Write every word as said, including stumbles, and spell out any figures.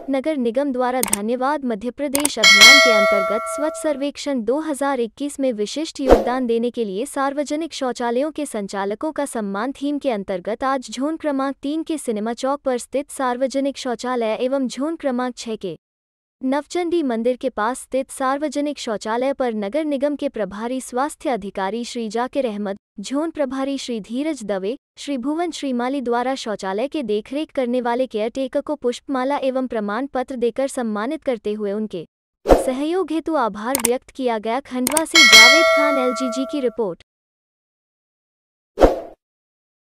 नगर निगम द्वारा धन्यवाद मध्य प्रदेश अभियान के अंतर्गत स्वच्छ सर्वेक्षण दो हज़ार इक्कीस में विशिष्ट योगदान देने के लिए सार्वजनिक शौचालयों के संचालकों का सम्मान थीम के अंतर्गत आज झोन क्रमांक तीन के सिनेमा चौक पर स्थित सार्वजनिक शौचालय एवं झोन क्रमांक छह के नवचंडी मंदिर के पास स्थित सार्वजनिक शौचालय पर नगर निगम के प्रभारी स्वास्थ्य अधिकारी श्री जाकिर अहमद, झोन प्रभारी श्री धीरज दवे, श्री भुवन श्रीमाली द्वारा शौचालय के देखरेख करने वाले केयरटेकर को पुष्पमाला एवं प्रमाण पत्र देकर सम्मानित करते हुए उनके सहयोग हेतु आभार व्यक्त किया गया। खंडवा से Javed Khan, L G G की रिपोर्ट।